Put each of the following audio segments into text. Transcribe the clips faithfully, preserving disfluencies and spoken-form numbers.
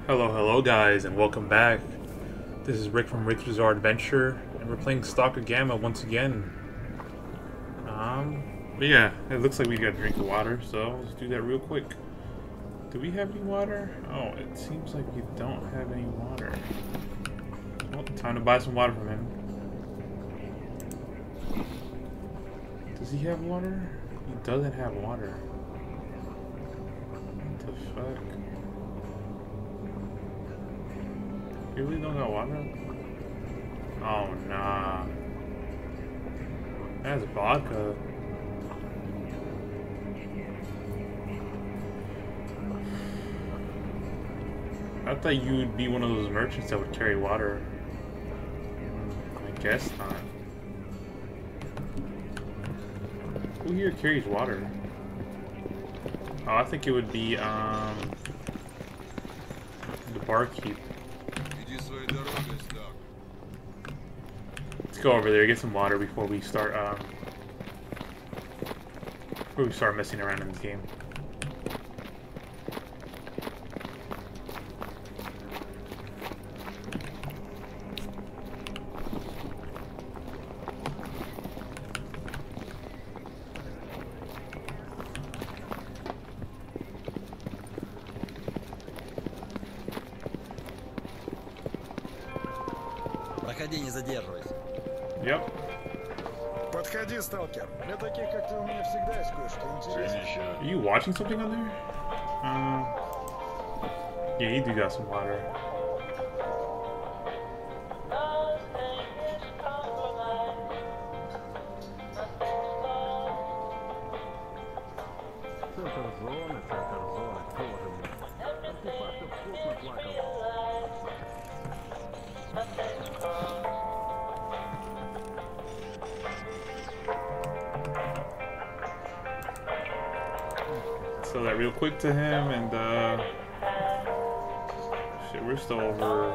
Hello, hello guys, and welcome back. This is Rick from Rick's Bizarre Adventure, and we're playing S T A L K E R GAMMA once again. Um, but yeah, it looks like we got a drink of water, so let's do that real quick. Do we have any water? Oh, it seems like we don't have any water. Well, time to buy some water from him. Does he have water? He doesn't have water. What the fuck? You really don't got water? Oh, nah. That's vodka. I thought you would be one of those merchants that would carry water. I guess not. Who here carries water? Oh, I think it would be, um... the barkeep. Let's go over there, get some water before we start, um... before we start messing around in this game. Проходи, не задерживайся. Yep. Подходи, сталкер. Для таких, как ты, у меня всегда есть кое-что интересное. Are you watching something on there? Uh, yeah, you do got some water. Центр зоны, центр зоны, тоже мне. Артефактов вкусно плакал. Sell that real quick to him, and uh, shit, we're still over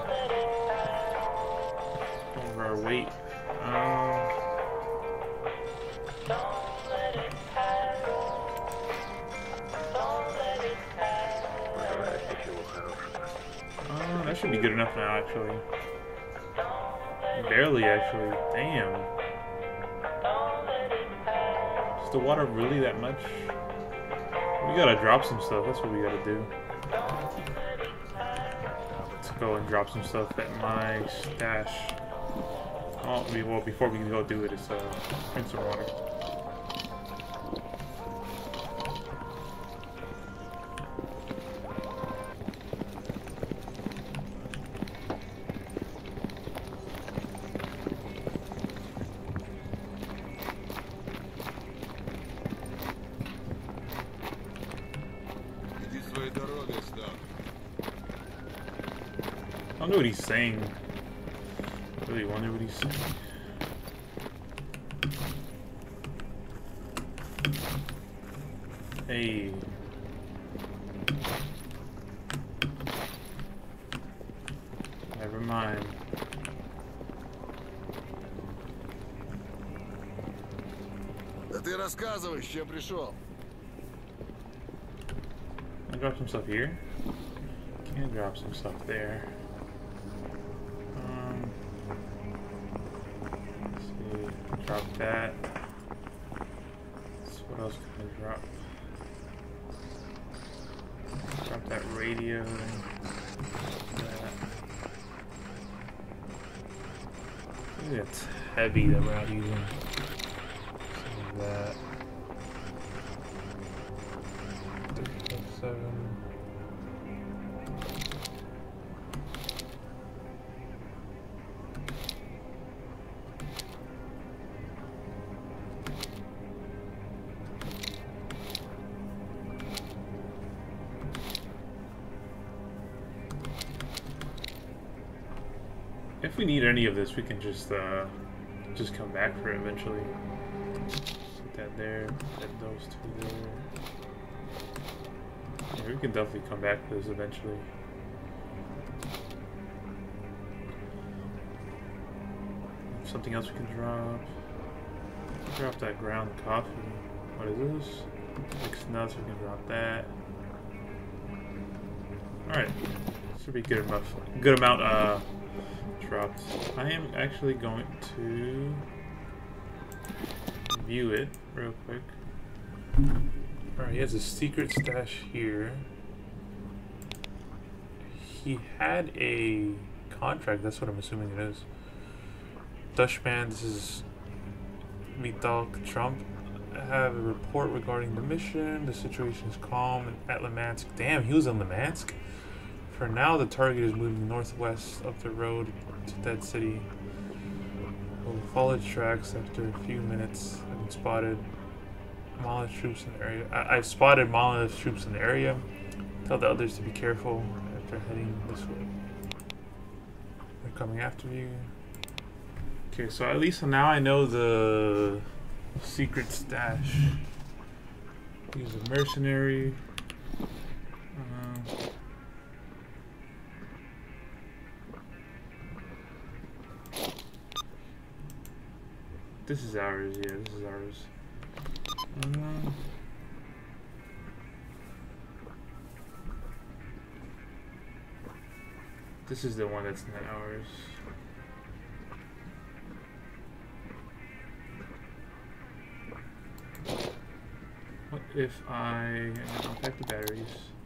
over our weight. Um, uh, that should be good enough now, actually. Barely, actually. Damn. Is the water really that much? We gotta drop some stuff. That's what we gotta do. Let's go and drop some stuff at my stash. Oh, we, well, before we go do it, it's uh, drink some water. I don't know what he's saying. I really wonder what he's saying. Hey. Never mind. Да ты рассказывай, с чем пришел. Can I drop some stuff here? Can I drop some stuff there? Um, let's see. Drop that. So what else can I drop? Drop that radio. That. I think it's heavy that we're not using. Some of that. Seven. If we need any of this, we can just uh, just come back for it eventually. Put that there. Put those two there. Yeah, we can definitely come back to this eventually. Something else we can drop. Drop that ground coffee. What is this? Mixed nuts, we can drop that. Alright. So should be good enough. Good amount uh dropped. I am actually going to view it real quick. Alright, he has a secret stash here. He had a contract, that's what I'm assuming it is. Dutchman, this is S T A L K Trump. I have a report regarding the mission. The situation is calm at Limansk. Damn, he was in Limansk? For now, the target is moving northwest up the road to Dead City. We'll follow its tracks. After a few minutes, I've been spotted Monolith troops in the area. I I've spotted Monolith troops in the area. Tell the others to be careful after heading this way. They're coming after you. Okay, so at least now I know the secret stash. He's a mercenary. Uh, this is ours, yeah, this is ours. Uh, this is the one that's not ours. What if I I'll pack the batteries?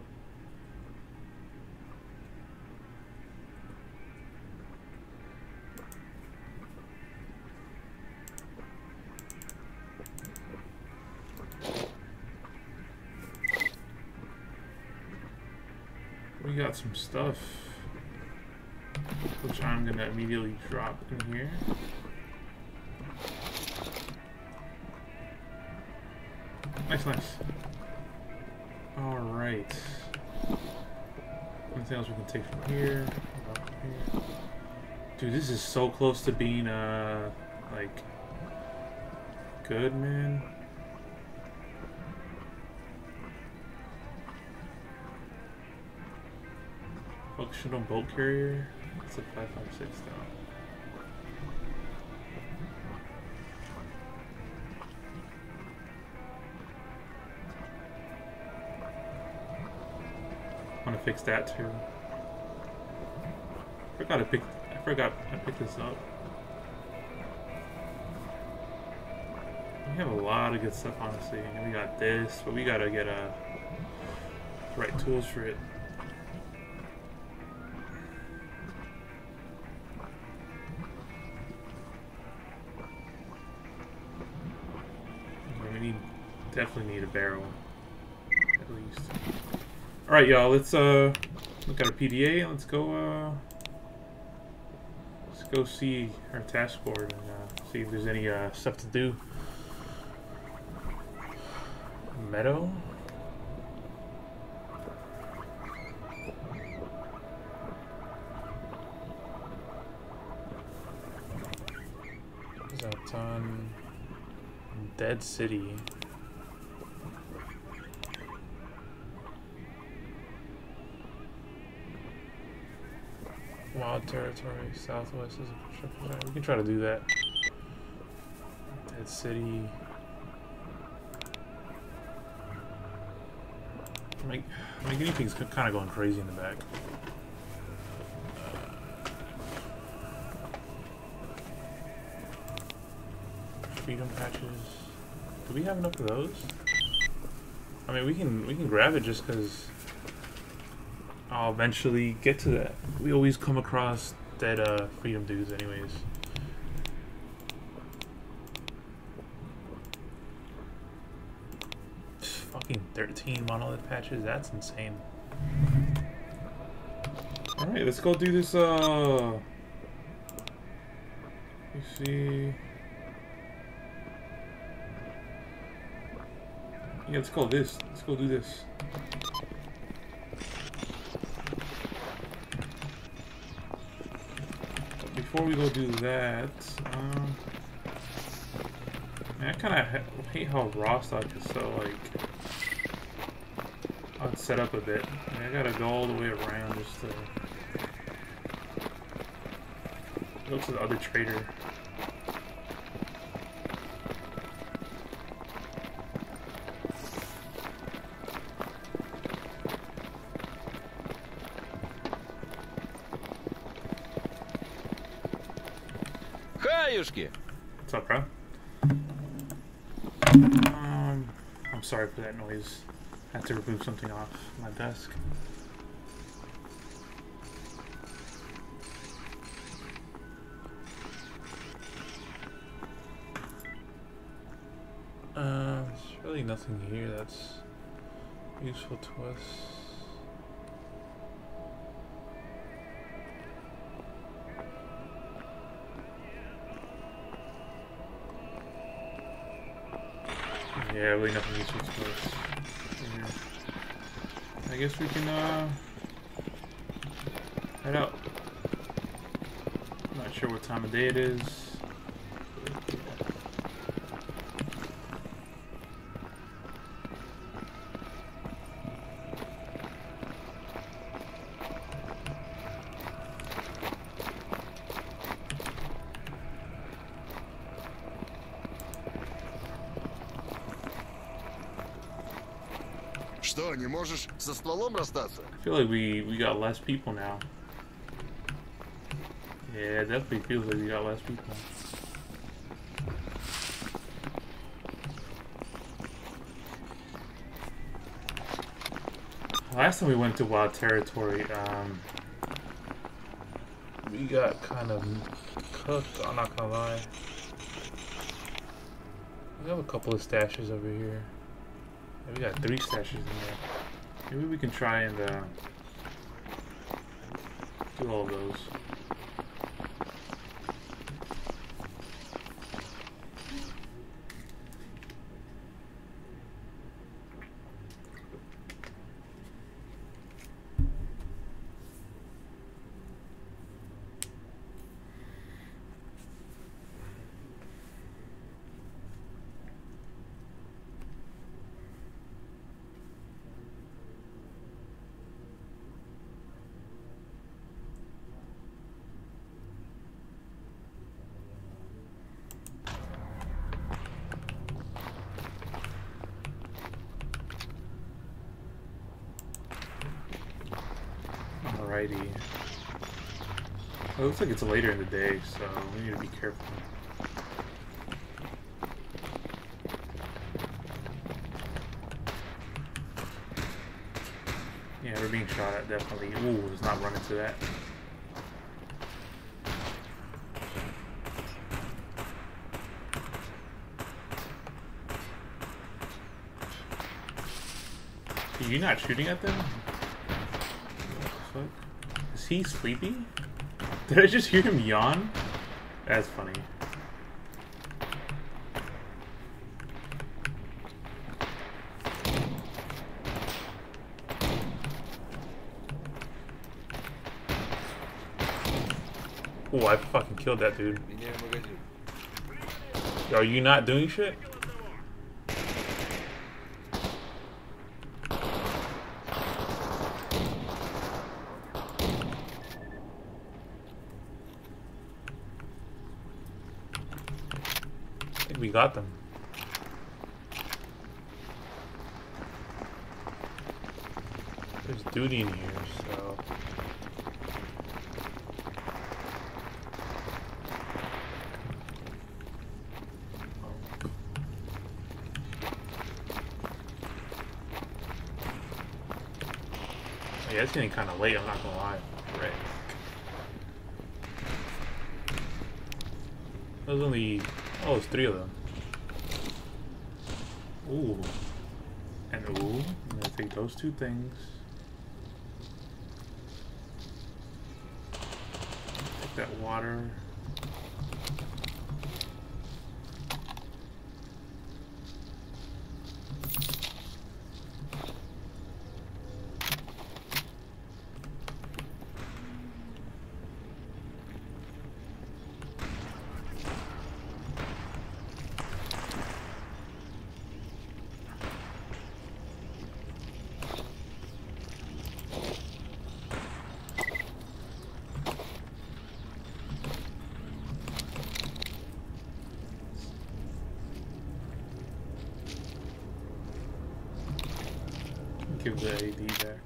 We got some stuff, which I'm gonna immediately drop in here. Nice, nice. Alright. Anything else we can take from here? here? Dude, this is so close to being, uh, like, good, man. Functional boat carrier. It's a five five six now. I want to fix that too. I forgot to pick. I forgot I picked this up. We have a lot of good stuff, honestly. We got this, but we gotta get uh, the right tools for it. We need, definitely need a barrel, at least. All right, y'all. Let's uh look at our P D A. Let's go. Uh, let's go see our task board and uh, see if there's any uh, stuff to do. Meadow. Is that on Dead City? Wild territory, southwest is a construction zone. We can try to do that. Dead City. My, my guinea pig's kind of going crazy in the back. Uh, freedom patches. Do we have enough of those? I mean, we can we can grab it just because I'll eventually get to that. We always come across dead uh, freedom dudes anyways. Fucking thirteen monolith patches, that's insane. Alright, let's go do this, uh... you see... Yeah, let's go this. Let's go do this. Before we go do that, um, man, I kind of hate how raw stock is so like I'd set up a bit. I, mean, I gotta go all the way around just to go to the other trader. Хаюшки! What's up, bro? Um, I'm sorry for that noise. I had to remove something off my desk. Uh, there's really nothing here that's useful to us. Yeah, really nothing useful to us here. I guess we can uh head out. Not sure what time of day it is. Что, не можешь со стволом расстаться? I feel like we we got less people now. Yeah, it definitely feels like we got less people. Last time we went to Wild Territory, um, we got kind of cooked. I'm not gonna lie. We have a couple of stashes over here. We got three stashes in there. Maybe we can try and uh, do all of those. Alrighty. Well, it looks like it's later in the day, so we need to be careful. Yeah, we're being shot at, definitely. Ooh, let's not run into that. Are you not shooting at them? What? Is he sleepy? Did I just hear him yawn? That's funny. Oh, I fucking killed that dude. Are you not doing shit? I think we got them. There's duty in here, so... Yeah, it's getting kind of late, I'm not gonna lie. Right. There's only... Oh, it's three of them. Ooh. And ooh. I'm gonna take those two things. Take that water. Give the A D back.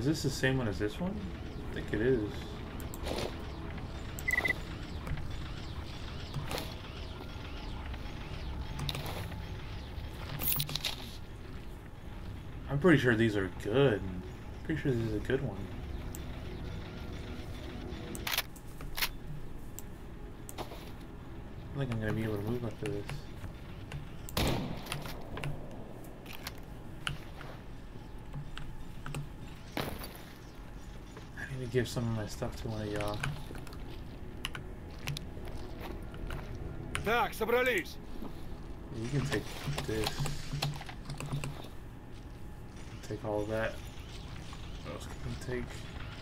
Is this the same one as this one? I think it is. I'm pretty sure these are good. Pretty sure this is a good one. I think I'm gonna be able to move after this. I need to give some of my stuff to one of y'all. Так, собрались. You can take this. Take all of that. What else can we take?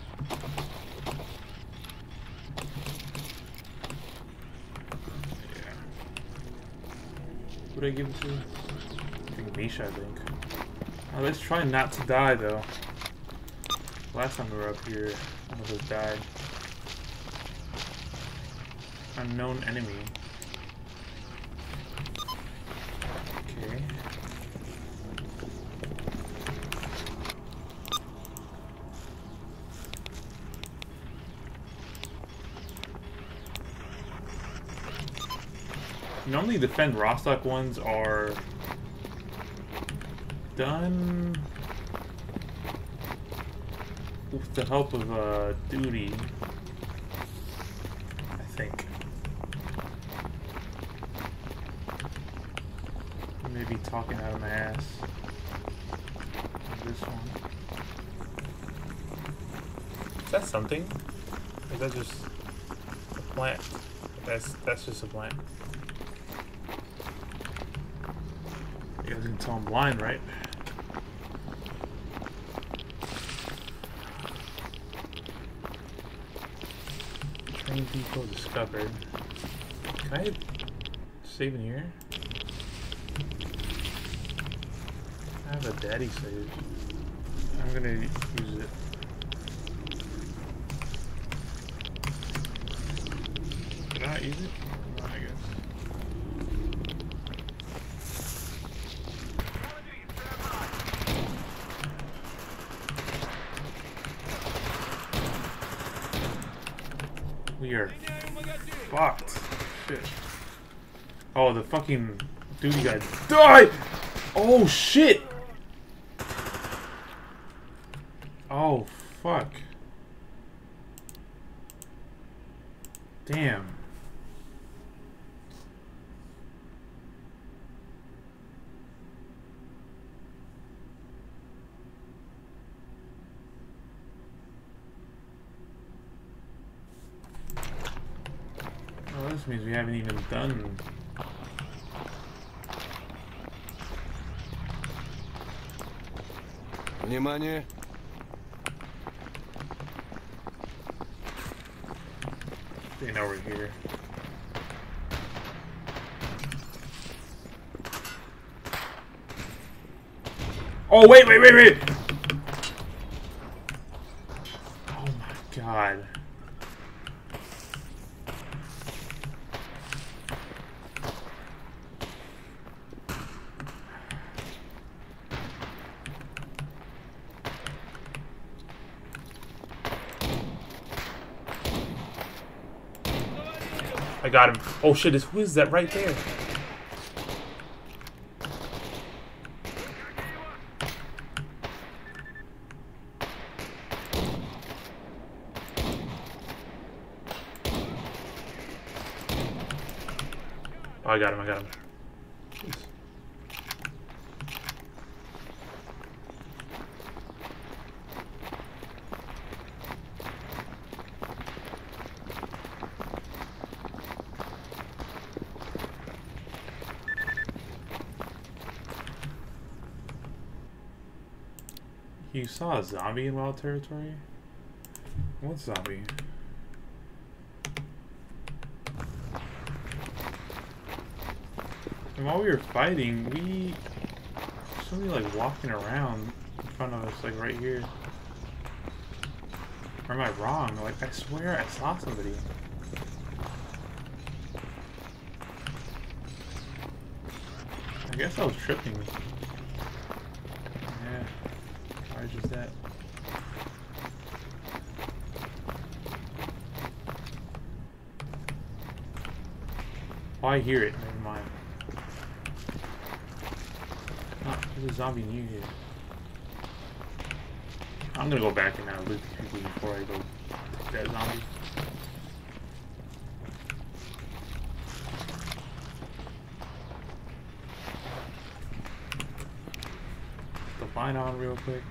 Yeah. Who did I give it to? I think Misha, I think. Oh, let's try not to die, though. Last time we were up here, one of us died. Unknown enemy. Okay. Normally defend Rostock ones are done with the help of uh, duty, I think. Maybe talking out of my ass. This one. Is that something? Or is that just a plant? That's that's just a plant. You guys can tell I'm blind, right? Train depot discovered. Can I save in here? I have a daddy save. I'm gonna use it. Did I not use it? No, I guess. We are fucked. Shit. Oh, the fucking duty guy died! Oh, shit! Oh, fuck. Damn. Oh, this means we haven't even done. Внимание. They know we're here. Oh, wait, wait, wait, wait! Oh my god. I got him. Oh shit, is, who is that right there? Oh, I got him, I got him. Jeez. You saw a zombie in wild territory? What zombie? And while we were fighting, we... somebody like walking around in front of us, like right here. Or am I wrong? Like, I swear I saw somebody. I guess I was tripping. Yeah. Why is that? Oh, I hear it. Never mind. Oh, there's a zombie near here. I'm gonna go back and uh, loot these people before I go to that zombie. Put the line on real quick.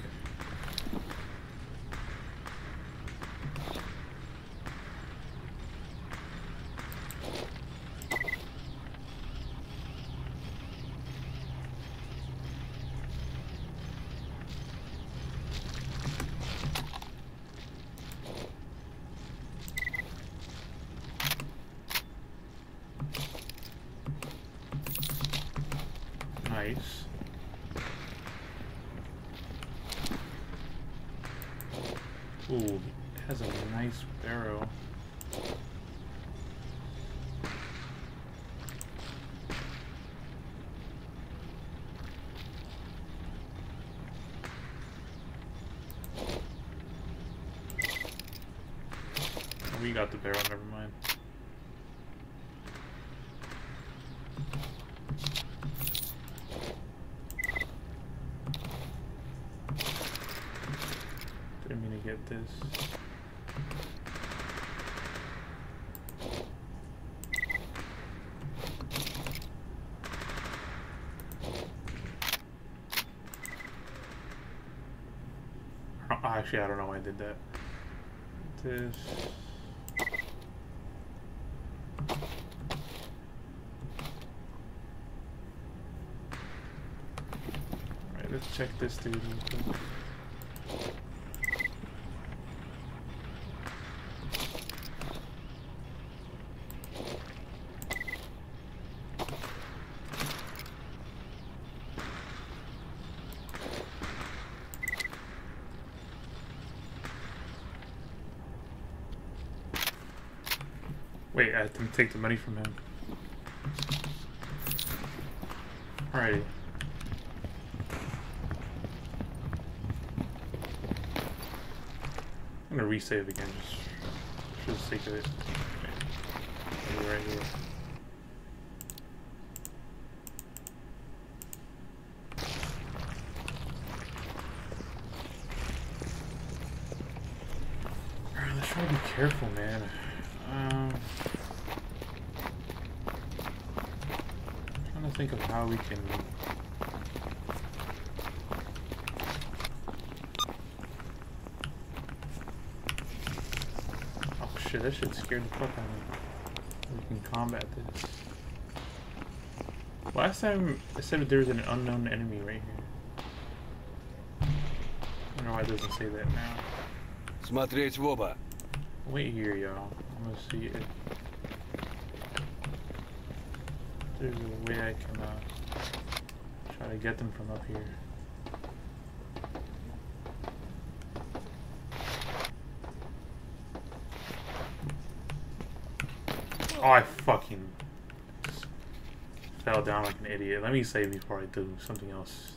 Nice. Ooh, it has a nice barrel. We got the barrel, never mind. Didn't mean to get this. Oh, actually, I don't know why I did that. This. Alright, let's check this dude real quick. Wait, I have to take the money from him. Alrighty. I'm gonna resave again, just for the sake of it. Maybe right here. Alright, let's try to be careful, man. Um, trying to think of how we can. Oh shit! That shit scared the fuck out of me. We can combat this. Last time I said there was an unknown enemy right here. I don't know why it doesn't say that now. Смотреть в оба. Wait here, y'all. I'm gonna see if there's a way I can uh, try to get them from up here. Oh, I fucking fell down like an idiot. Let me save before I do something else.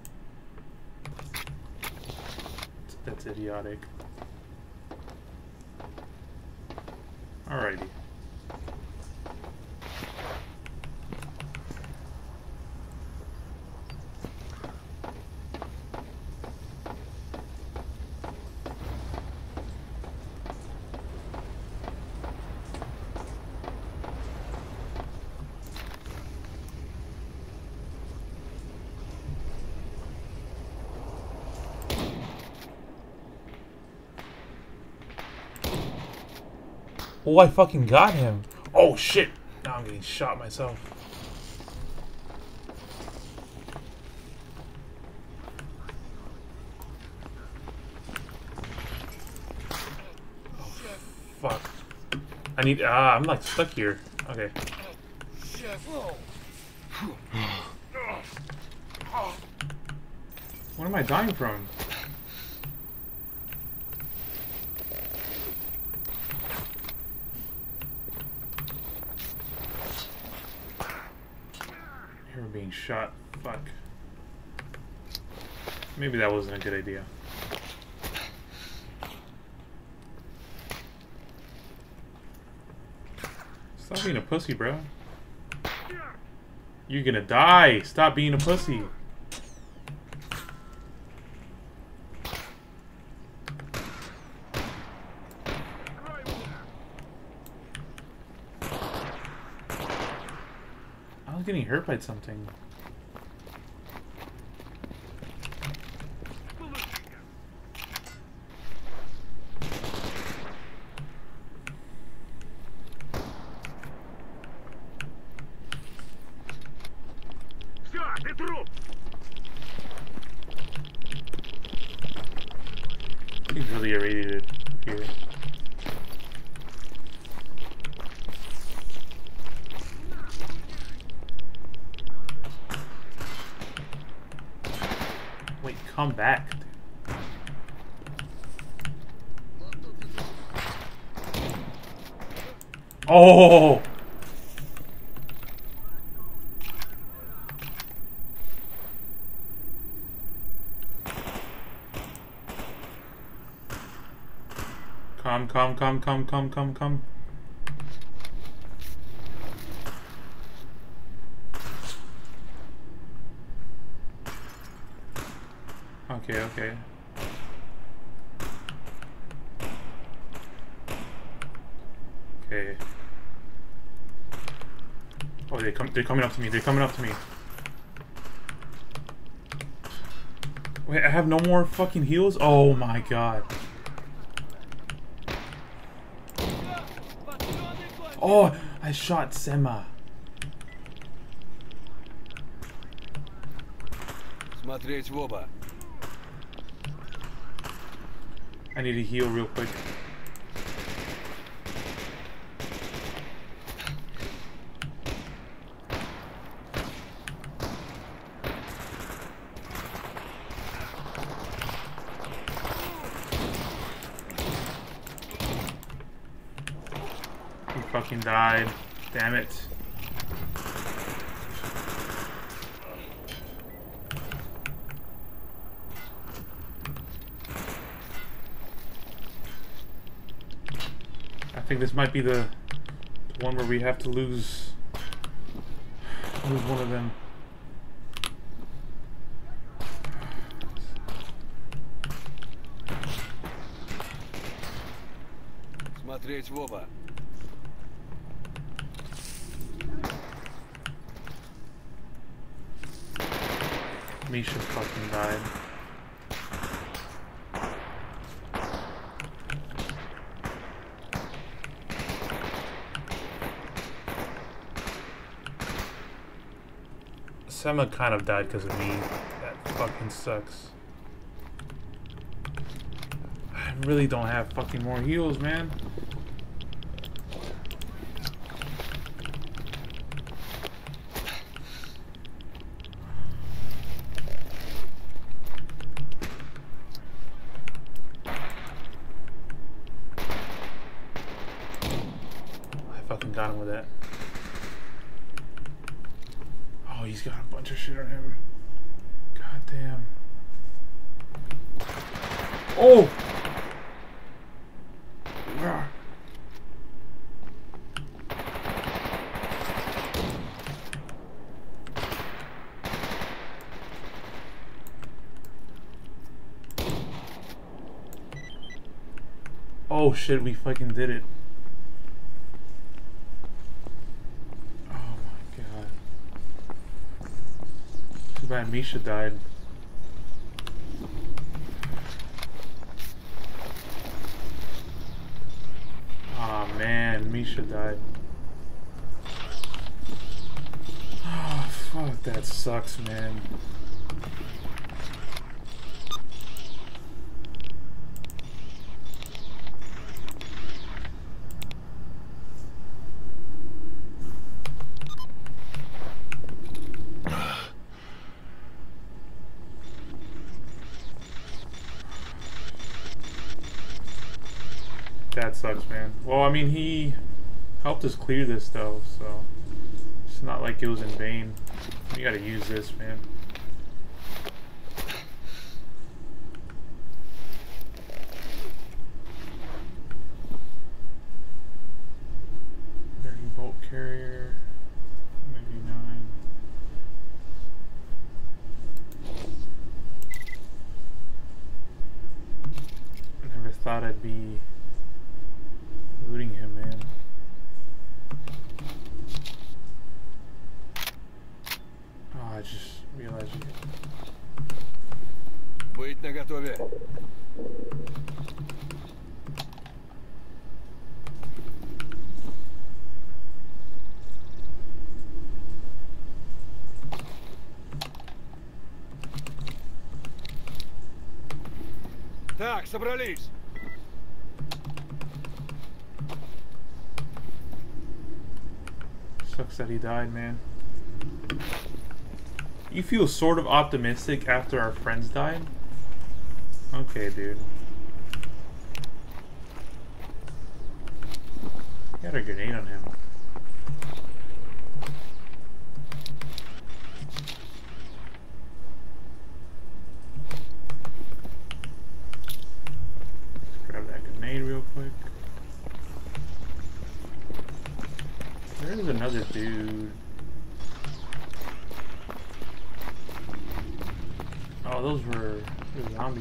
That's idiotic. Alrighty. Oh, I fucking got him. Oh shit. Now I'm getting shot myself. Oh, fuck. I need. Ah, I'm like stuck here. Okay. What am I dying from? You're being shot. Fuck. Maybe that wasn't a good idea. Stop being a pussy, bro. You're gonna die. Stop being a pussy. I was getting hurt by something. He's really irradiated here. Wait, come back. Oh! Come, come, come, come, come, come, come. Okay, okay. Okay. Oh, they come. They're coming up to me. They're coming up to me. Wait, I have no more fucking heals. Oh my god. Oh, I shot Sema. Смотреть в оба. I need to heal real quick. He fucking died. Damn it. I think this might be the, the one where we have to lose lose one of them. Смотреть в оба. Misha fucking died. Sema kind of died because of me. That fucking sucks. I really don't have fucking more heals, man. I fucking got him with that. Oh, he's got a bunch of shit on him. God damn. Oh! Ah. Oh shit, we fucking did it. Too bad Misha died. Aw, oh, man, Misha died. Oh, fuck, that sucks, man. That sucks, man. Well, I mean, he helped us clear this, though, so it's not like it was in vain. You gotta use this, man. Dirty bolt carrier, ninety-nine. Так, собрались. Sucks that he died, man. You feel sort of optimistic after our friends died? Okay, dude. Got a grenade on him. Let's grab that grenade real quick. There's another dude. Oh, those were the zombies.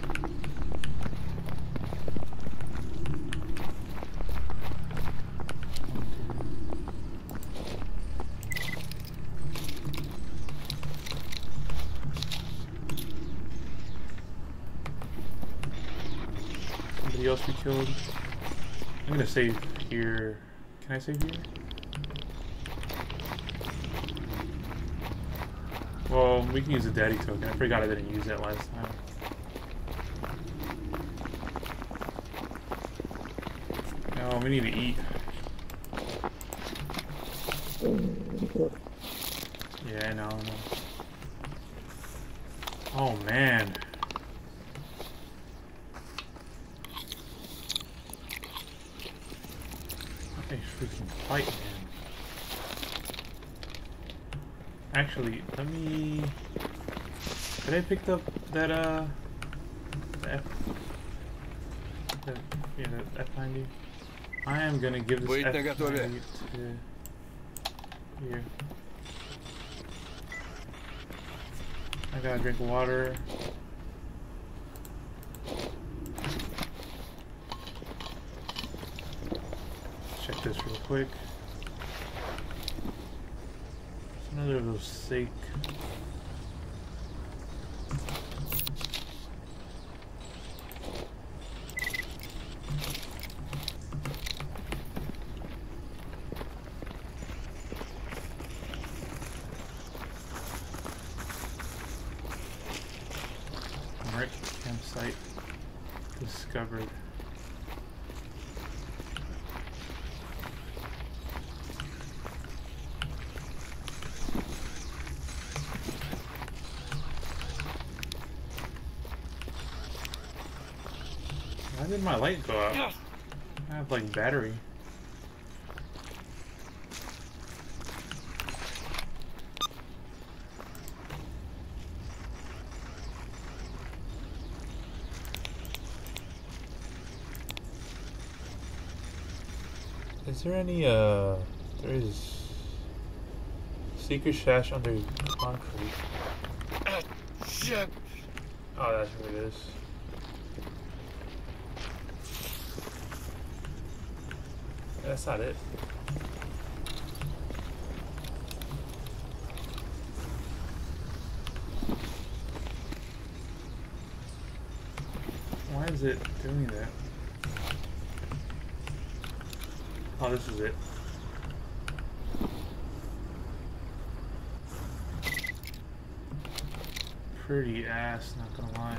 Somebody else we killed. I'm gonna save here. Can I save here? Well, we can use the daddy token. I forgot I didn't use that last time. No, we need to eat. Yeah, I know, I know. Oh, man. Okay, freaking fight, man. Actually, let me... Did I pick up that, uh... The F... The, yeah, the F ninety? I am gonna give this F ninety to... Here. I gotta drink water. Check this real quick. Another of those S T A L K. Alright, campsite discovered. Why did my light go out? I have like battery. Is there any, uh, there is secret stash under concrete. Ah, shit. Oh, that's what it is. That's not it. Why is it doing that? Oh, this is it. Pretty ass, not gonna lie.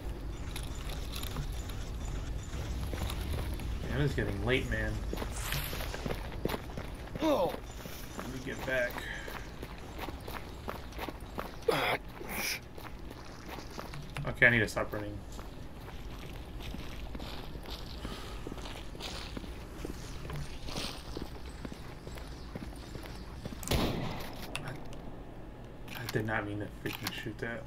Damn, it's getting late, man. Oh. Let me get back. Okay, I need to stop running. I did not mean to freaking shoot that.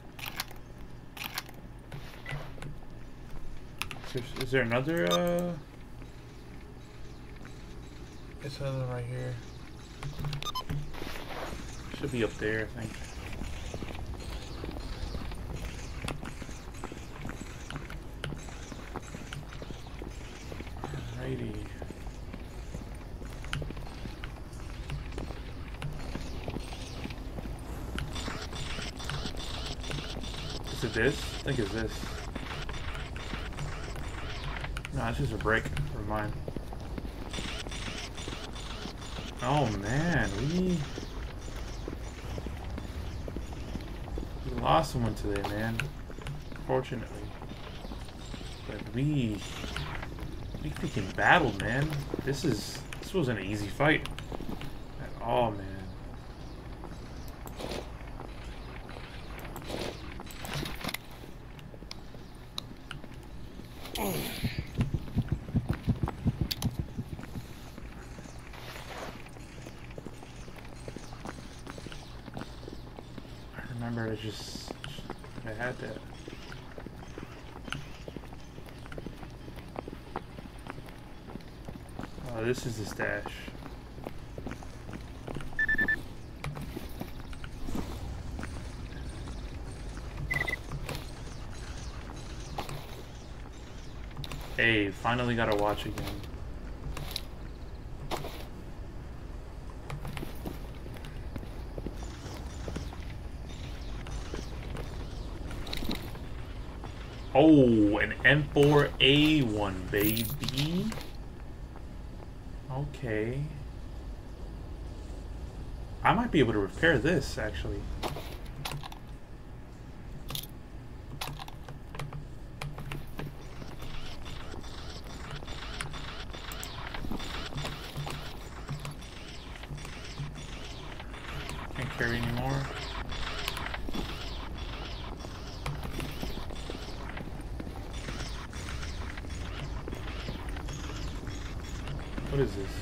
Is there, is there another, uh... It's another one right here. Should be up there, I think. Alrighty. Is it this? I think it's this. No, it's just a break. Never mind. Oh man, we, we lost someone today, man. Unfortunately. we we freaking battled, man. This is this wasn't an easy fight at all, man. I remember it just I had that. Oh, this is the stash. Hey, finally got to watch again. Oh, an M four A one, baby. Okay. I might be able to repair this, actually. Can't carry anymore. What is this?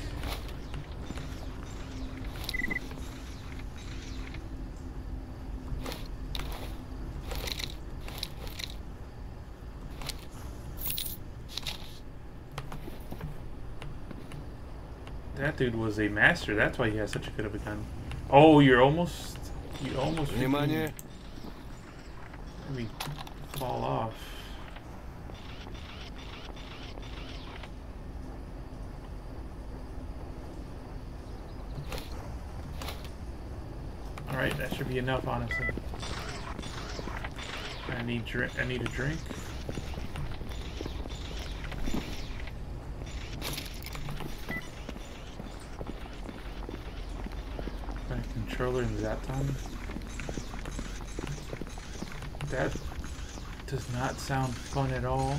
That dude was a master. That's why he has such a good of a gun. Oh, you're almost... You almost... Внимание! Let me fall off. Alright, that should be enough, honestly. I need drink. I need a drink. My controller in that time. That does not sound fun at all.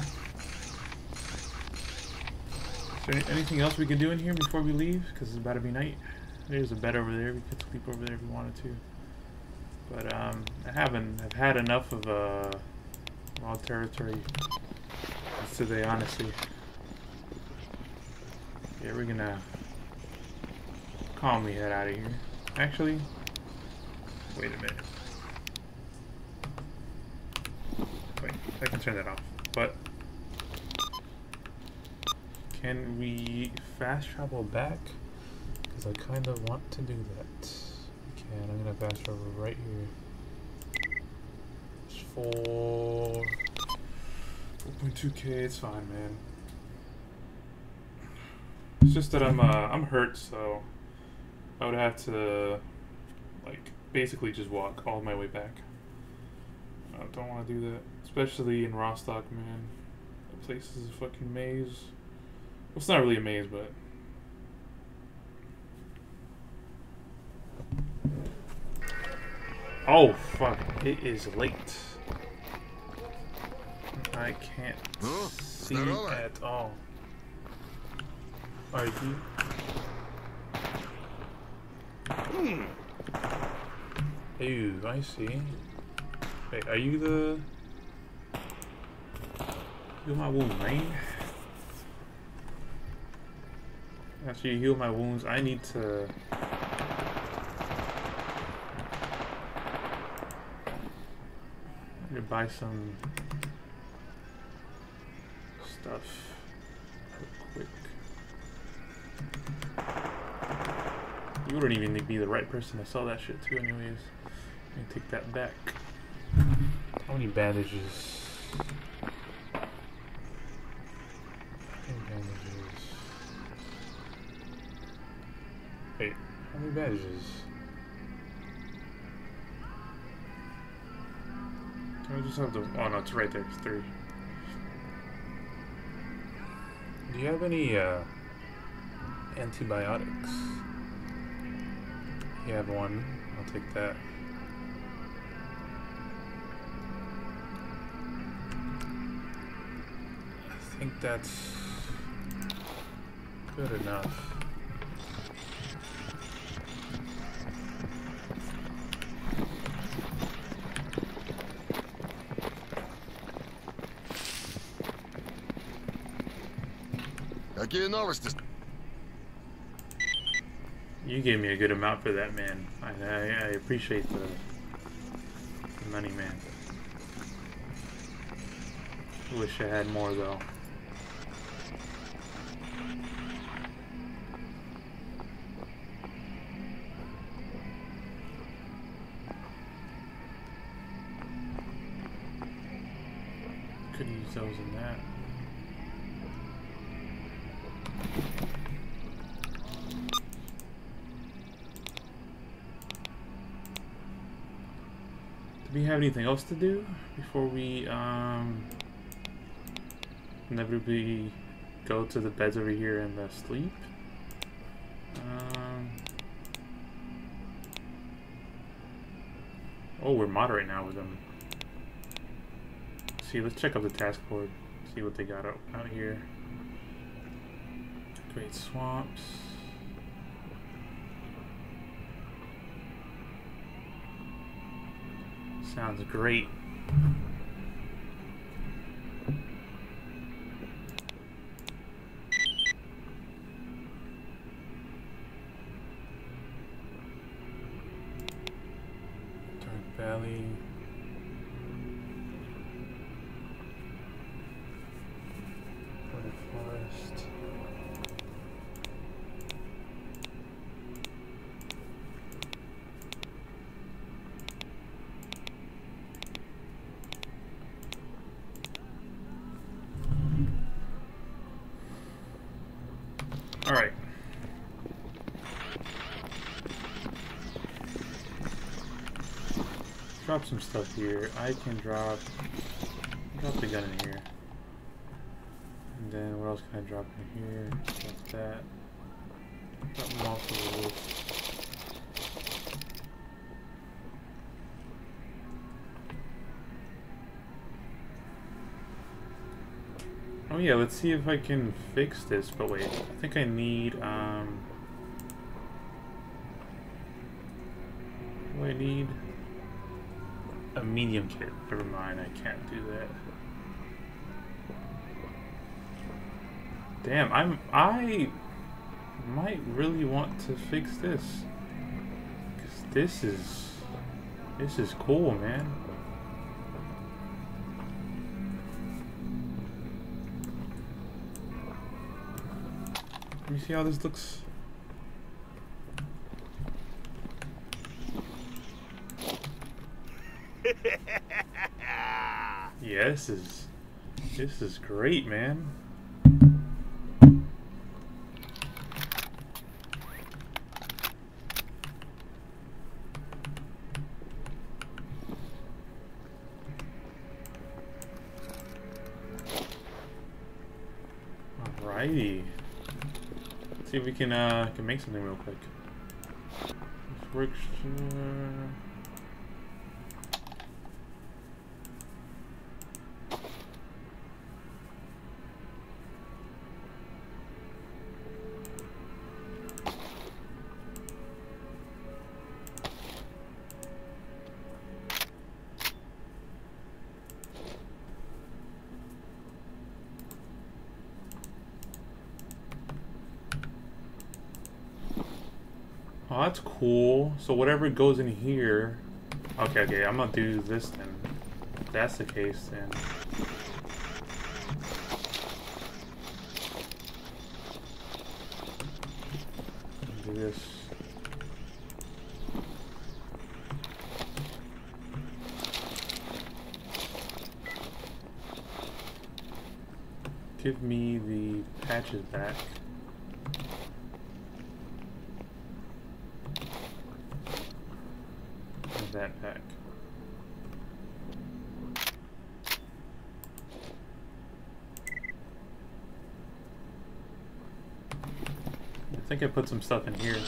Is there any, anything else we can do in here before we leave? Because it's about to be night. There's a bed over there. We could sleep over there if we wanted to. But um, I haven't. I've had enough of uh, raw territory today, honestly. Yeah, we're gonna calmly head out of here. Actually, wait a minute. Wait, I can turn that off. But can we fast travel back? Because I kind of want to do that. We can. I'm gonna fast travel right here. It's four. four point two K. It's fine, man. It's just that I'm uh, I'm hurt, so I would have to like basically just walk all my way back. I don't want to do that, especially in Rostock, man. The place is a fucking maze. Well, it's not really a maze, but. Oh fuck! It is late. I can't Oh, see здорово. at all. Are you? Ew, I see. Wait, are you the? Heal my wound, man. After you heal my wounds, I need to. I need to buy some stuff real quick. You wouldn't even be the right person to sell that shit to, anyways. Let me take that back. How many bandages? How many bandages? Wait, how many bandages? Can I just have the? Oh no, it's right there. It's three. Do you have any uh, antibiotics? You have one. I'll take that. think that's good enough. Какие новости? You gave me a good amount for that, man. I, I, I appreciate the, the money, man. Wish I had more, though. Could use those in that. Do we have anything else to do before we um inevitably go to the beds over here and uh, sleep? Um, oh, we're moderate now with them. See, let's check out the task board. See what they got out, out here. Great swamps. Sounds great. Dark Valley. Water Forest. All right. Drop some stuff here. I can drop drop the gun in here. And then what else can I drop in here? Drop that. Drop multiple. Oh yeah, let's see if I can fix this, but wait, I think I need, um... what do I need? A medium kit. Never mind, I can't do that. Damn, I'm, I might really want to fix this. Because this is, this is cool, man. Let me see how this looks. Yeah, this is this is great, man. Alrighty. See if we can uh can make something real quick. This works. Uh... Oh, that's cool. So whatever goes in here... Okay, okay, I'm gonna do this then. If that's the case, then... Do this. Give me the patches back. That back. I think I put some stuff in here.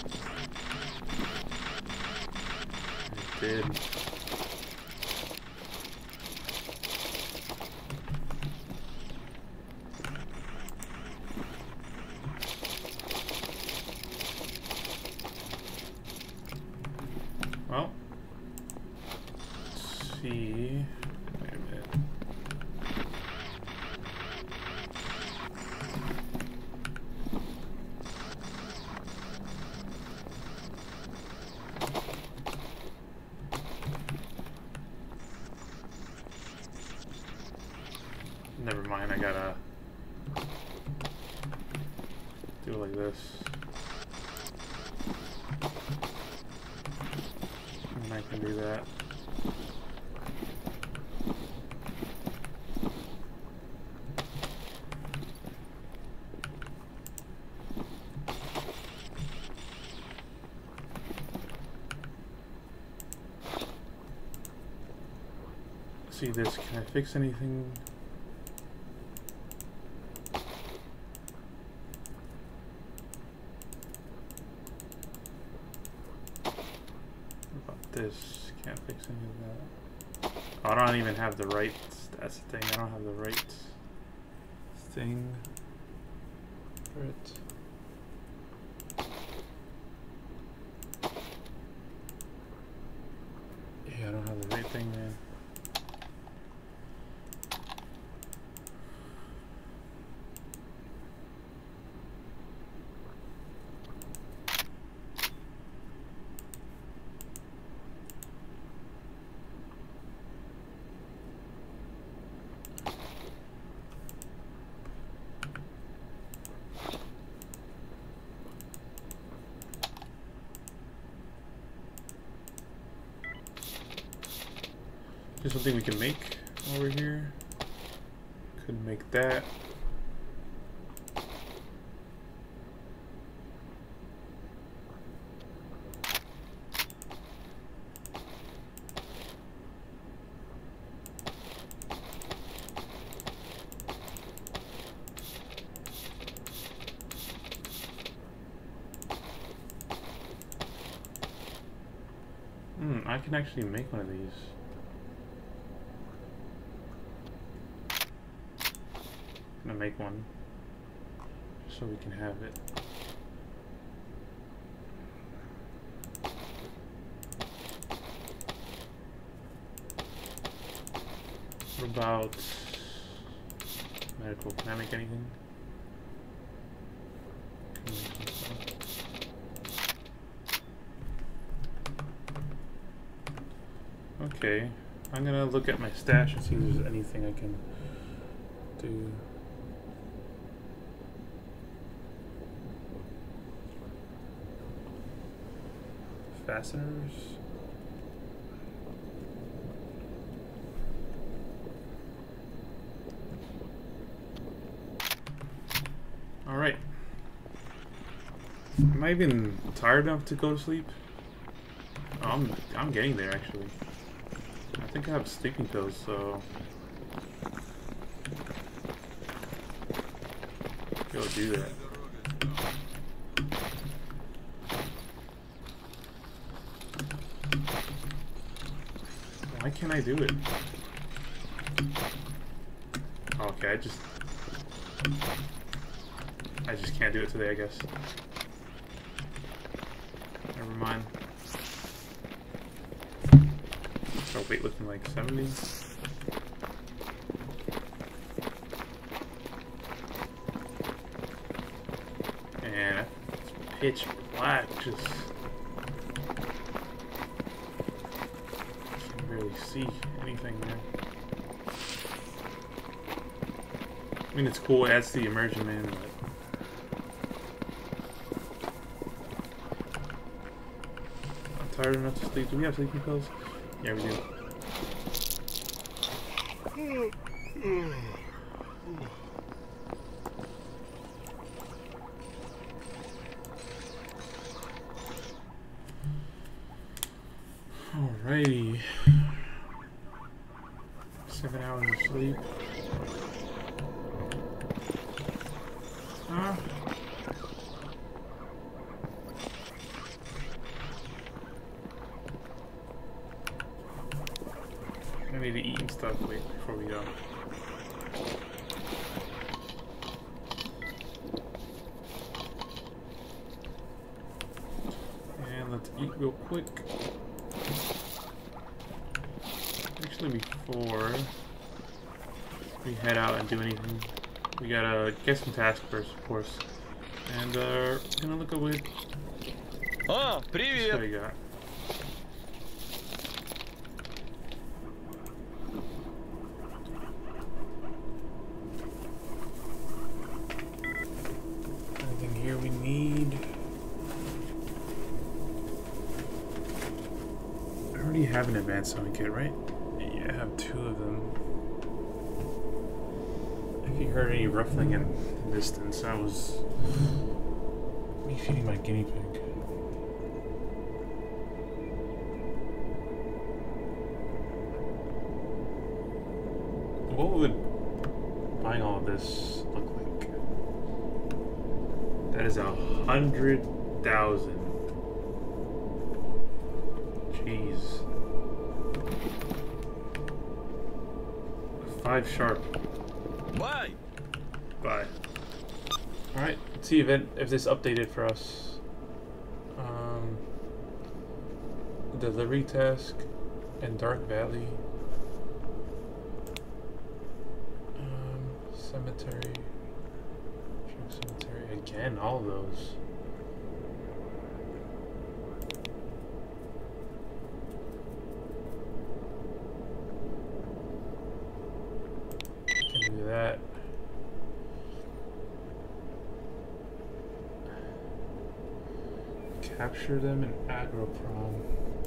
I did. Well, let's see. Wait a minute. Never mind, I gotta do it like this. And I can do that. See this, can I fix anything? This can't fix any of that. Oh, I don't even have the right. That's the thing. I don't have the right thing for it. Yeah, I don't have the right thing, man. There's something we can make over here. Could make that. Hmm, I can actually make one of these. I'm gonna make one just so we can have it. What about medical? Can I make anything? Can I make some stuff? Okay, I'm gonna look at my stash and see if there's anything I can do. Fasteners. All right. Am I even tired enough to go to sleep? Oh, I'm I'm getting there actually. I think I have sleeping pills, so go do that. Why can't I do it? Oh, okay, I just I just can't do it today, I guess. Never mind. So weightlifting like seventy. And it's pitch black, just can't barely see anything there. I mean, it's cool, it adds to the immersion, man, but I'm tired enough to sleep. Do we have sleeping pills? Yeah, we do. Alrighty. Seven hours of sleep. Huh? I need to eat and stuff wait before we go. And let's eat real quick. Actually, before we head out and do anything, we gotta get some tasks first, of course. And uh, we're gonna look at what А, this привет! guy got. Anything here we need? I already have an advanced sewing kit, right? Yeah, I have two of them. If you heard any ruffling in the distance, that was me feeding my guinea pig. What would buying all of this look like? That is a hundred thousand. Jeez. Five sharp. Bye! Bye. Alright, let's see if, it, if this updated for us. Um, delivery task in Dark Valley. Um, cemetery. Truck cemetery. Again, all of those. Can do that. Capture them in agroprom.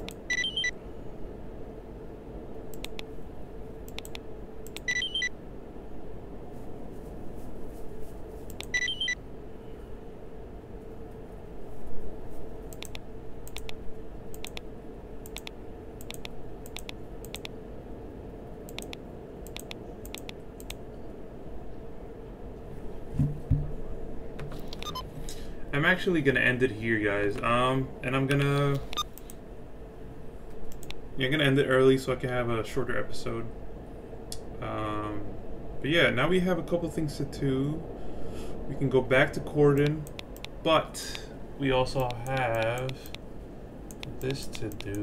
I'm actually gonna end it here, guys. Um, and I'm gonna, yeah, I'm gonna end it early so I can have a shorter episode. Um, but yeah, now we have a couple things to do. We can go back to Corden, but we also have this to do.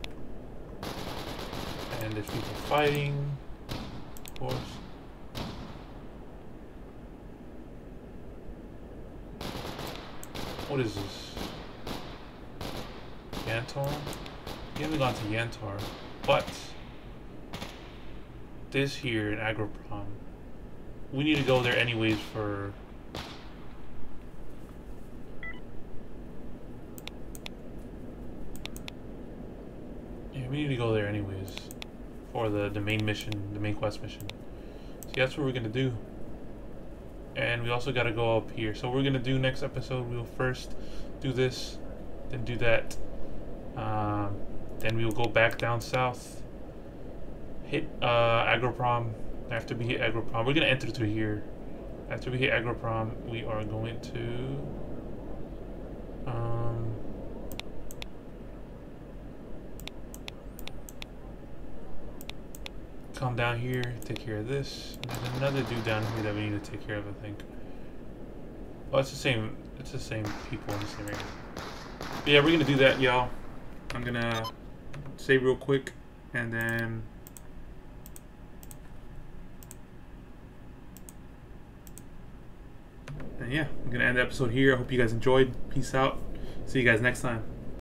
And there's people fighting, of course. What is this? Yantar? We haven't gone to Yantar, but this here in Agroprom, we need to go there anyways for yeah, we need to go there anyways for the the main mission, the main quest mission. So that's what we're gonna do. And we also got to go up here. So we're going to do next episode. We'll first do this, then do that. Um, then we will go back down south. Hit uh, Agroprom. After we hit Agroprom, we're going to enter through here. After we hit Agroprom, we are going to... Um, come down here, take care of this. And there's another dude down here that we need to take care of, I think. Oh, it's the same. It's the same people in the same area. But yeah, we're gonna do that, y'all. I'm gonna save real quick, and then and yeah, I'm gonna end the episode here. I hope you guys enjoyed. Peace out. See you guys next time.